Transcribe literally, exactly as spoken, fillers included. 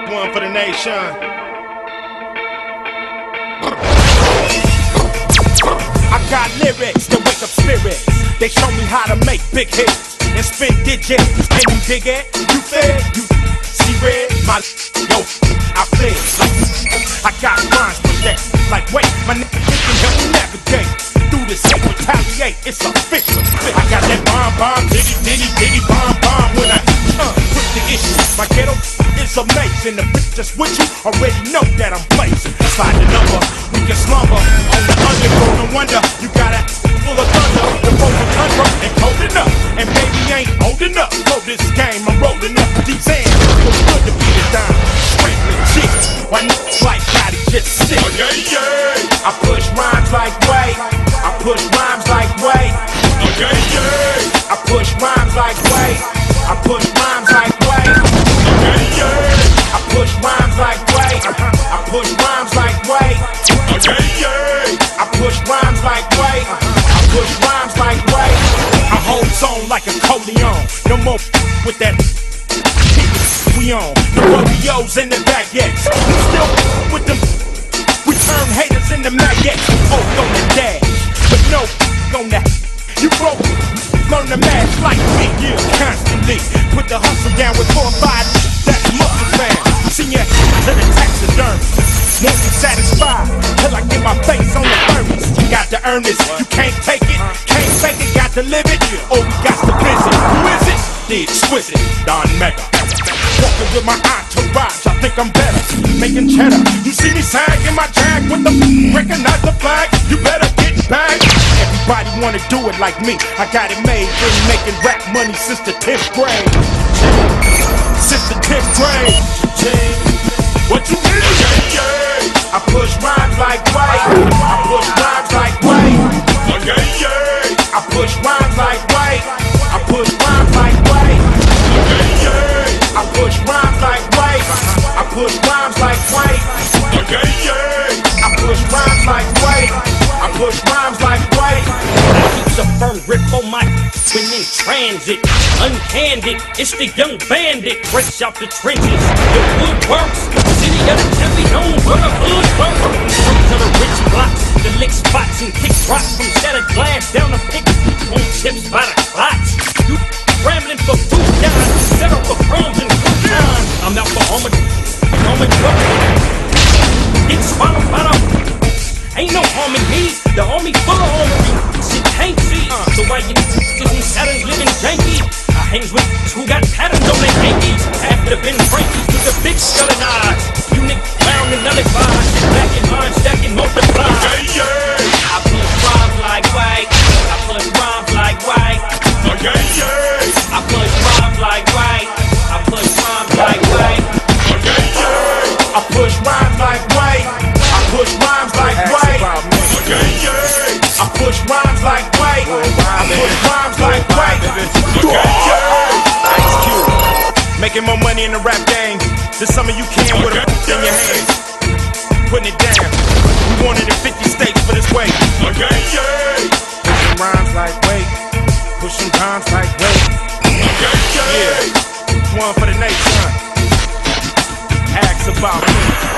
One for the nation. I got lyrics that wake up spirits. They show me how to make big hits and spin digits. Can you dig it? You fed? You see red? My yo, I fed. I got rhymes with that. Like wait, my nigga can help me navigate through this hate, retaliate. It's official. I got that bomb, bomb, diggy, diggy, diggy, bomb, bomb. When I uh, put the issue, my ghetto is amazing. The bitch just with you already know that I'm blazing. Slide the number, we can slumber on the underground. No wonder you got a full of thunder, the broken tundra and cold enough. And baby ain't old enough for this game. I'm rolling up these hands. Feels good to be the dime. Straight legit. Why niggas like Gotti just sit? Oh, yeah, yeah. I push rhymes like way. I push rhymes like way. Oh, yeah, yeah. I push rhymes like way. I push rhymes like way. Oh, yeah, yeah. I push rhymes like way. I push rhymes like way. Oh, yeah, yeah. I push rhymes like way. I push rhymes like way. I hold zone like a Coleon. No more with that. We on the rodeos and the baguettes. We still with them. We turn haters into maggots. Oh, on the dash, but no on that. You broke. Learn to match like me, yeah, constantly. Put the hustle down with four or five. That's muscle man. Senior to the taxiderm. Won't be satisfied till I get my face on the furnace. You got to earn this. You can't take it. Can't take it. Got to live it. Or we got to visit. Who is it? The exquisite Don Mega. Walking with my entourage, I think I'm better. Making cheddar. You see me sagging my jag with the recognize the flag. You better get back. Everybody wanna do it like me. I got it made. Been making rap money since the tenth grade. Since the tenth grade. What you mean? Yeah, yeah. I push rhymes like way. I push rhymes like way. Yeah, yeah. I push rhymes like way. I push rhymes like way. Yeah, yeah. I push rhymes like way. I push rhymes like way. Yeah, yeah. I push rhymes like way. I push rhymes like way. Keeps a firm grip on my when in transit. Uncandid, it's the young bandit. Fresh out the trenches. The wood works. City of the champion, where the hood works. Streets of the rich blocks. The lick spots and kick rocks from shattered glass down the pick. On tips by the clots. You rambling for food down. Set up for crumbs and croutons. I'm out for armored. Armored truck. Get swallowed by the. Ain't no harm in me, the army full of armory. Shit can't see, uh, so why you isn't Saturn living janky? I hangs with who got patterns on their hankies. After the Ben Frankies with the big skull and eyes. You niggas found and nullified. Back in line, stacking, multiply. Yeah, yeah. I push rhymes like white. I push rhymes like white. Yeah, yeah. I push rhymes like white. I push rhymes like white. Yeah, yeah. I push rhymes like white. I push rhymes like white. Yeah, yeah. I push rhymes like white. I push rhymes like white. Yeah, yeah. Ice Cube. Making more money in the rap game. This summer you can with a in your hands. Putting it down. We wanted in fifty states for this way. Yeah, yeah. Pushing rhymes like weight. Pushing rhymes like weight. Yeah. One for the nation. Ask about me.